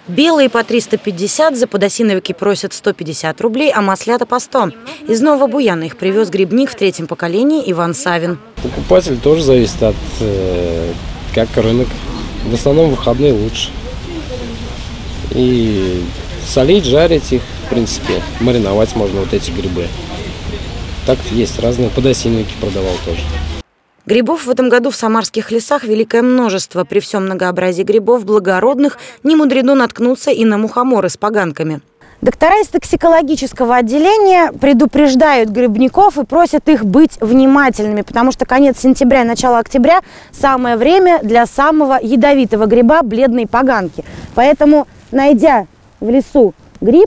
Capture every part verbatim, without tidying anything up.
Белые по триста пятьдесят, за подосиновики просят сто пятьдесят рублей, а маслята по сто. Из Нового Буяна их привез грибник в третьем поколении Иван Савин. Покупатель тоже зависит от, э, как рынок. В основном выходные лучше. И солить, жарить их, в принципе, мариновать можно вот эти грибы. Так есть, разные подосиновики продавал тоже. Грибов в этом году в самарских лесах великое множество. При всем многообразии грибов благородных не мудрено наткнуться и на мухоморы с поганками. Доктора из токсикологического отделения предупреждают грибников и просят их быть внимательными, потому что конец сентября и начало октября – самое время для самого ядовитого гриба – бледной поганки. Поэтому, найдя в лесу гриб,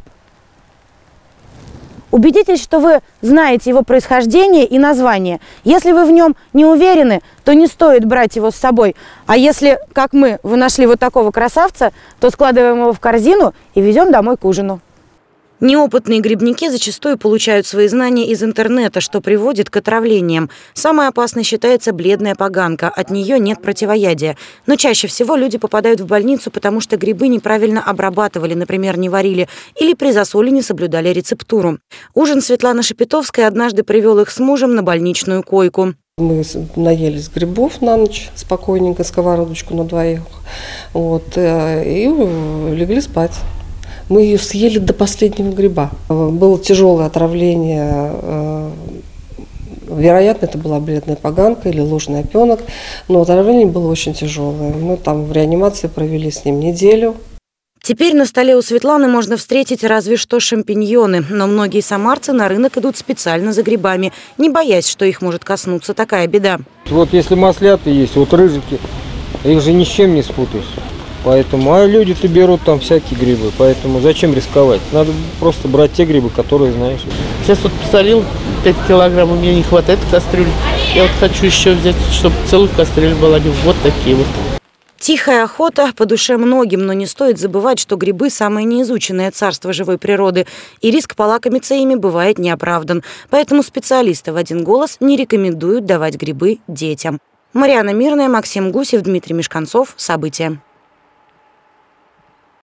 убедитесь, что вы знаете его происхождение и название. Если вы в нем не уверены, то не стоит брать его с собой. А если, как мы, вы нашли вот такого красавца, то складываем его в корзину и везем домой к ужину. Неопытные грибники зачастую получают свои знания из интернета, что приводит к отравлениям. Самой опасной считается бледная поганка. От нее нет противоядия. Но чаще всего люди попадают в больницу, потому что грибы неправильно обрабатывали, например, не варили, или при засоле не соблюдали рецептуру. Ужин Светланы Шепетовской однажды привел их с мужем на больничную койку. Мы наелись грибов на ночь, спокойненько, сковородочку на двоих, вот, и легли спать. Мы ее съели до последнего гриба. Было тяжелое отравление. Вероятно, это была бледная поганка или ложный опенок. Но отравление было очень тяжелое. Мы там в реанимации провели с ним неделю. Теперь на столе у Светланы можно встретить разве что шампиньоны. Но многие самарцы на рынок идут специально за грибами, не боясь, что их может коснуться такая беда. Вот если маслята есть, вот рыжики, их же ни с чем не спутаешь. Поэтому, а люди-то берут там всякие грибы, поэтому зачем рисковать? Надо просто брать те грибы, которые знаешь. Сейчас вот посолил пять килограмм, у меня не хватает кастрюль. Я вот хочу еще взять, чтобы целую кастрюлю была. Вот такие вот. Тихая охота по душе многим, но не стоит забывать, что грибы – самое неизученное царство живой природы, и риск полакомиться ими бывает неоправдан. Поэтому специалисты в один голос не рекомендуют давать грибы детям. Марьяна Мирная, Максим Гусев, Дмитрий Мешканцов. События.